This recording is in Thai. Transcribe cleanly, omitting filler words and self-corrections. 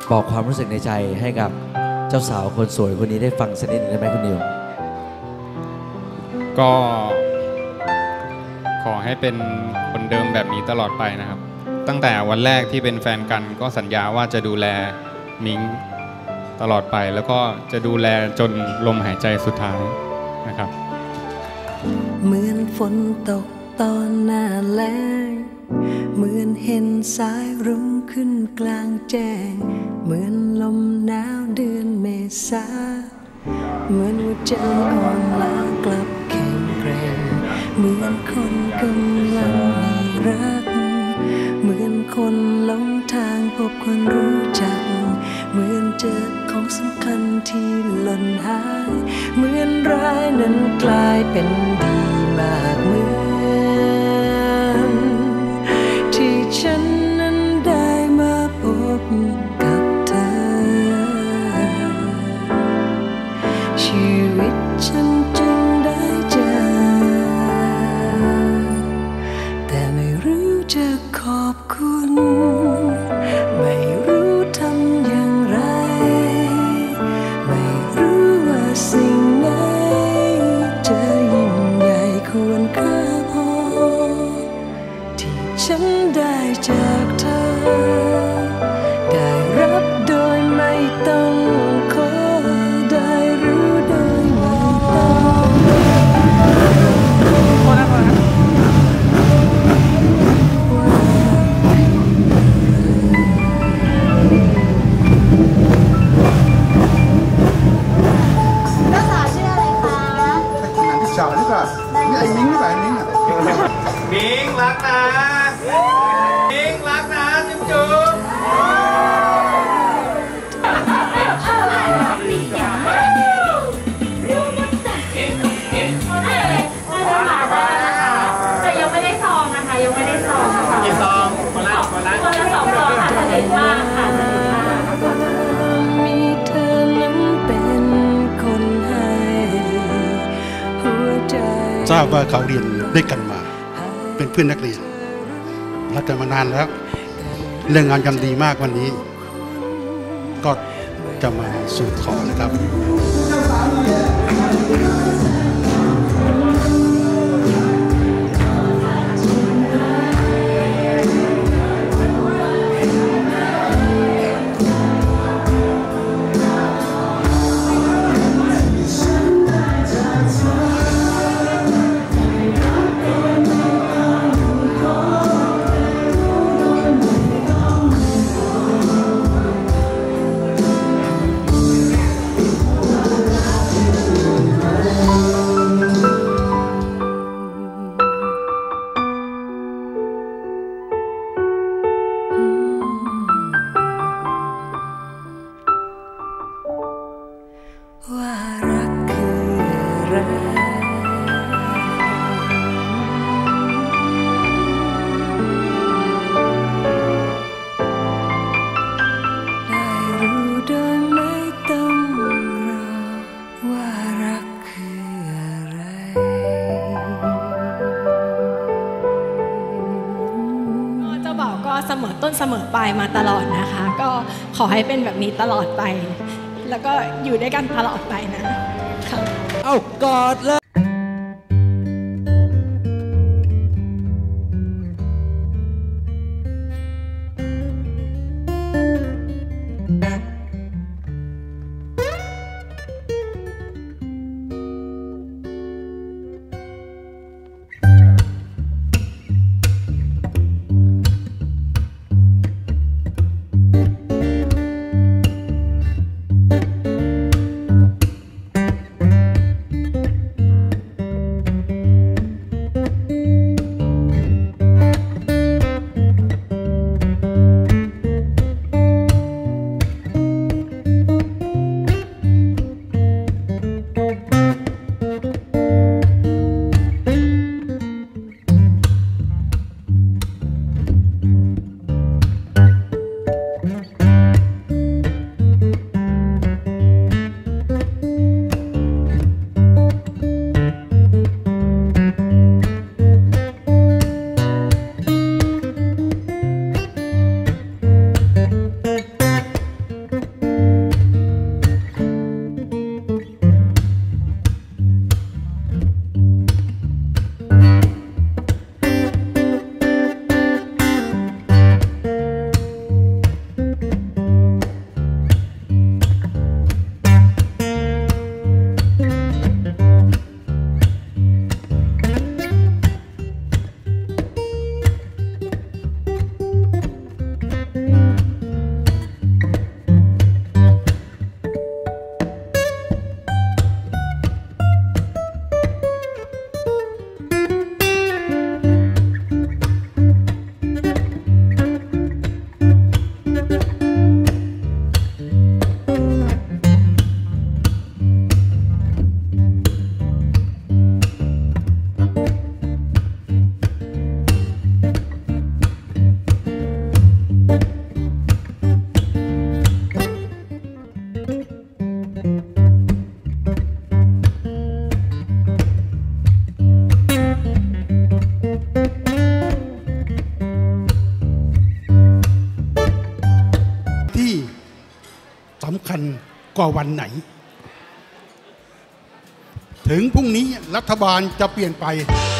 บอกความรู้สึกในใจให้กับเจ้าสาวคนสวยคนนี้ได้ฟังสักนิดหนึ่งได้ไหมคุณนิวก็ขอให้เป็นคนเดิมแบบนี้ตลอดไปนะครับตั้งแต่วันแรกที่เป็นแฟนกันก็สัญญาว่าจะดูแลมิ้งตลอดไปแล้วก็จะดูแลจนลมหายใจสุดท้ายนะครับเหมือนฝนตกตอนหน้าแล้งเหมือนเห็นสายรุ้งขึ้นกลางแจ้งเหมือนลมหนาวเดือนเมษาเหมือนหัวใจอ่อนล้ากลับแข็งแกร่งเหมือนคนกำลังมีรักเหมือนคนหลงทางพบคนรู้จักเหมือนเจอของสำคัญที่หล่นหายเหมือนร้ายนั้นกลายเป็นดีมากเหมือนที่ฉันนั้นได้มาพบกับเธอชีวิตฉันจึงได้เจอแต่ไม่รู้จะขอบคุณไม่รู้ทำอย่างไรไม่รู้ว่าสิ่งไหนจะยิ่งใหญ่ควรค่าพอที่ฉันได้จากเธอได้รับโดยไม่ต้องขอได้รู้โดยไม่ต้อง小这个，你明白明啊？ มิงรักนะมิงรักนะจุ๊บแต่ยังไม่ได้ซองนะคะยังไม่ได้ซองกี่ซองคนละ2 ซองค่ะจะเห็นมากค่ะมีเธอนั้นเป็นคนให้หัวใจทราบว่าเขาเรียนด้วยกันมาเป็นเพื่อนนักเรียนรักกันมานานแล้วเรื่องงานกันดีมากวันนี้ก็จะมาสู่ขอนะครับว่ารักคืออะไรได้รู้โดยไม่ต้องรอว่ารักคืออะไรเจ้าบ่าวก็เสมอต้นเสมอปลายมาตลอดนะคะก็ขอให้เป็นแบบนี้ตลอดไปแล้วก็อยู่ด้วยกันตลอดไปนะค่ะเอ้ากอดเลยำคัญกว่าวันไหน ถึงพรุ่งนี้รัฐบาลจะเปลี่ยนไป